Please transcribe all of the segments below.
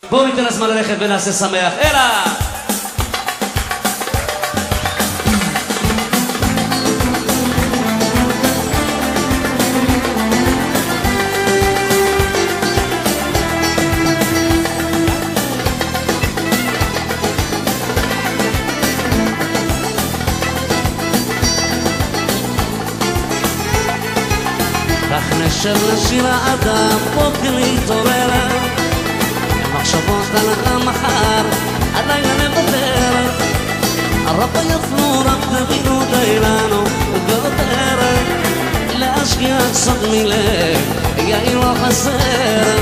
בואו ניתן הזמן ללכת ונעשה שמח. אלא כך נשב לשיר האדם בוקר להתעורר מחשבות על המחר הלילה נוותר הרבה יפנו רק תבינו די לנו ויותר להשקיע קצת מלב יאיר לא חסר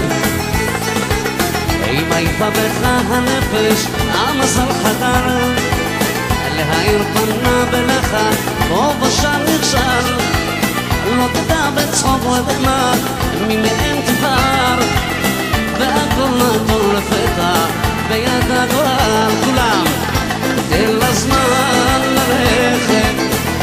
אם עייפה בך הנפש המזל חדר להאיר פנה בלך בו בשל נכשל לא תדע בצחוק ובמה ממאין תפאר והכל נתון לפתע ביד הגורל כולם תן לזמן ללכת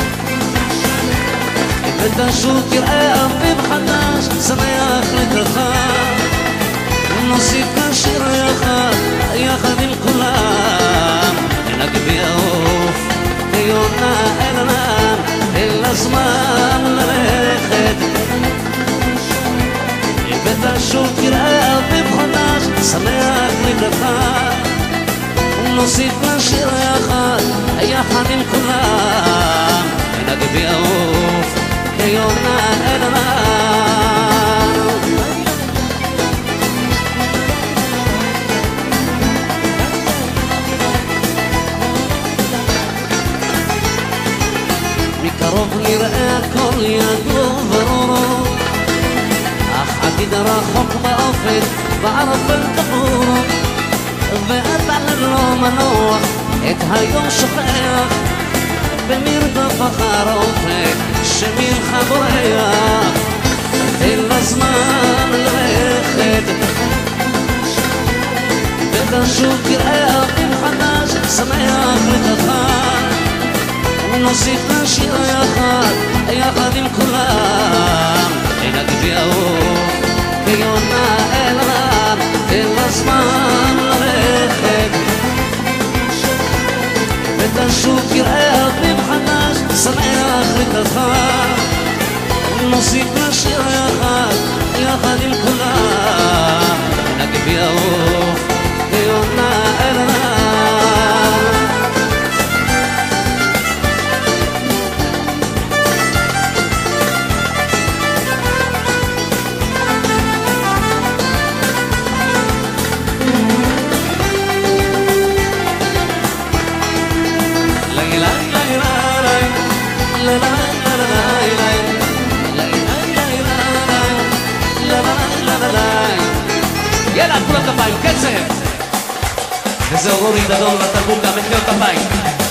ותשוב תראה אביב חדש שמח לקראתך נוסיף כאן שיר יחד עם כולם נגביה עוף ויונה אלנן תן לזמן ללכת ותשוב תראה אביב חדש שמח לקראתך נוסיף לשיר יחד עם כולם נגביה עוף כיונה אלנן מקרוב נראה הכל ידוע וברור אך עתיד רחוק באופק בערפל תחור ואתה ללא מנוח את היום שוכח במרדף אחר האופק שמינך בורח תן לזמן ללכת ותשוב תראה אביב חדש שמח לקראתך נוסיף לשיר יחד עם כולם נגביה עוף כיונה אלנן תן לזמן ללכת ותשוב תראה אביב חדש שמח לקראתך נוסיף לשיר יחד עם כולם נגביה עוף כיונה אלנן יאללה, כולם כפיים, קצב! וזהו רוני דדון לתרבות גם מחיאות כפיים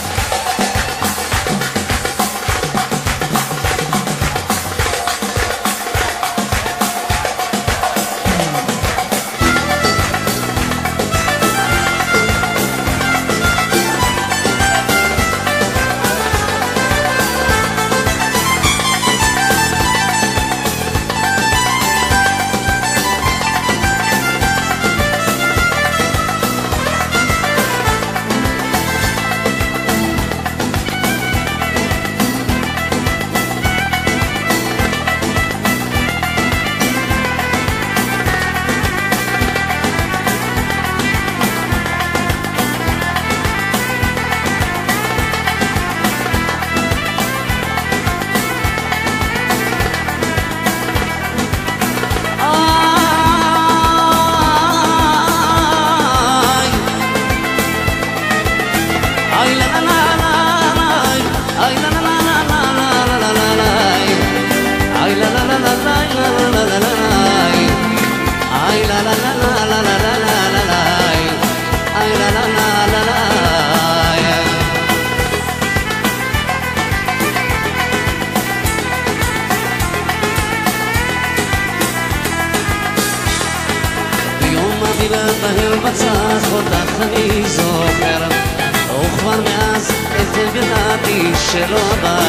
בהיר בצח אותך אני זוכר וכבר מאז את ידעתי שלא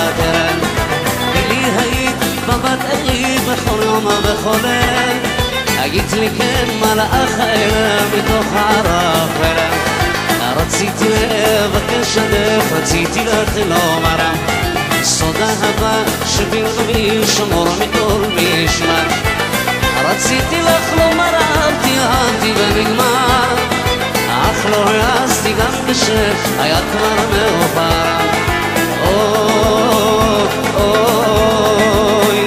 בדרך ולי היית בבת עלי בכל יום ובכל ליל היית לי כן מלאך אלה מתוך הערפל. רציתי לבקש עדך, רציתי לך לומר סוד אהבה שבלבי שמור מכל משמר. רציתי לך לומר אהבתי ונגמר, אך לא העזתי גם כשהיה כבר מאוחר. אוי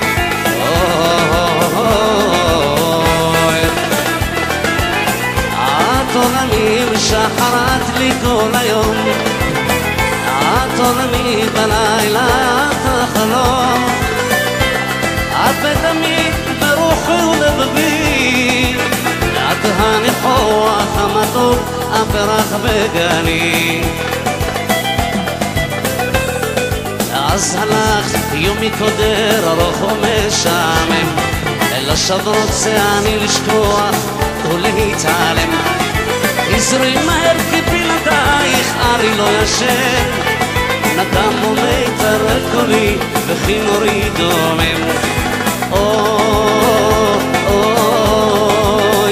את עולמי ושחרת לי כל היום, את עולמי בלילה את החלום, את בדמי ברוחי ולבבי, את הניחוח המתוק הפרח בגני. אז הלכת יומי קודר ארוך ומשעמם, לשווא רוצה אני לשכוח ולהתעלם. עזרי מהר כי בלעדייך ארי לא ישן, נדם ומיתר קולי וכינורי דומם. אוי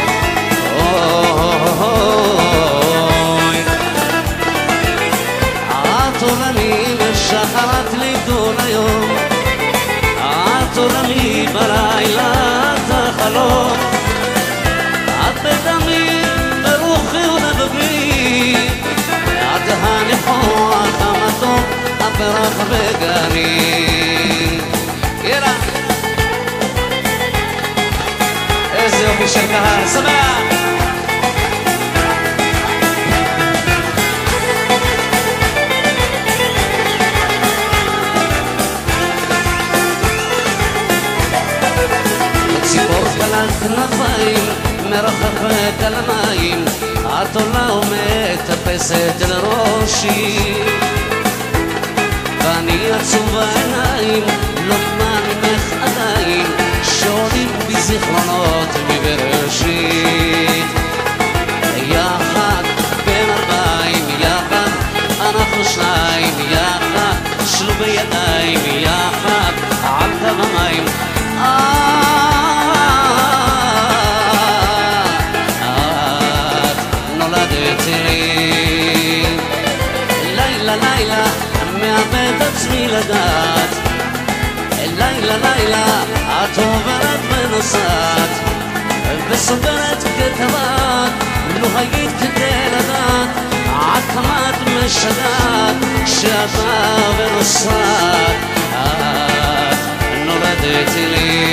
את עולמי ושחרת לי כל היום, את עולמי בלילה את החלום, את בדמי ברוחי ולבבי, את הניחוח המתוק הפרח בגני. יאללה איזה יופי של קהל שמח. ציפור קלת כנפיים מרחפת על המים, את עולה ומטפסת אל ראשי, ואני עצוב בעיניים לא ממך עדיין, שעולים בזיכרונות מבראשית. יחד בין ארבעים, יחד אנחנו שניים, יחד שלו בידיים, יחד על קו המים. את נולדת לי לילה לילה מאבד עצמי לדעת, לילה לילה את עוברת ונוסעת וסוגרת כתבת, לו היית כדי לדעת עד כמה את משגעת שאת ונוסעת. את נולדת לי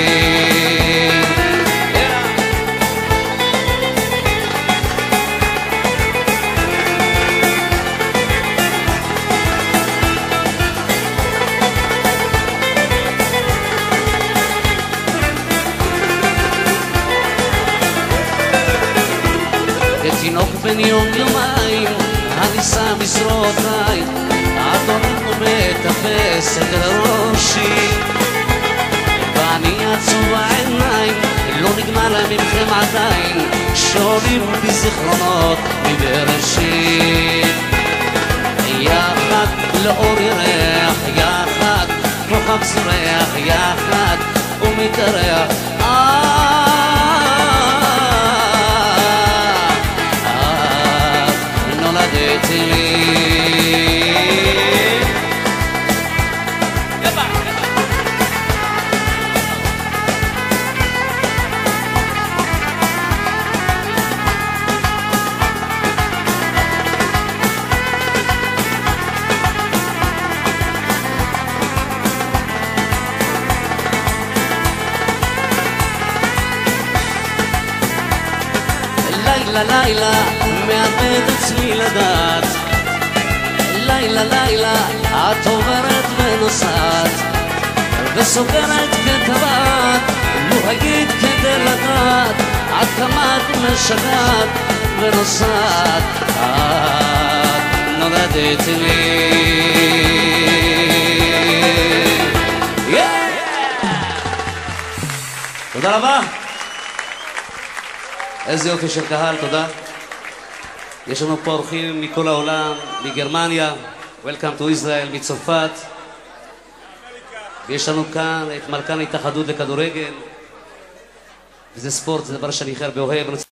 כתינוק בן יום יומיים הניסה משרותיי, את עומד ומטפסת אל ראשי, ואני עצוב העיניים לא נגמר ממכם עדיין, שעולים בזיכרונות מבראשית. יחד לאור ירח, יחד כוכב זורח, יחד ומתארח. נולדת לי לילה לילה מאבד עצמי לדעת, לילה לילה את עוברת ונוסעת וסוגרת כתבת, לו היית כדי לדעת עד כמה את משגעת ונוסעת. את נולדת לי תודה רבה. איזה יופי של קהל, תודה. יש לנו פה אורחים מכל העולם, מגרמניה, Welcome to Israel, מצרפת, ויש לנו כאן את מלכן ההתאחדות לכדורגל, וזה ספורט, זה דבר שאני הכי הרבה אוהב.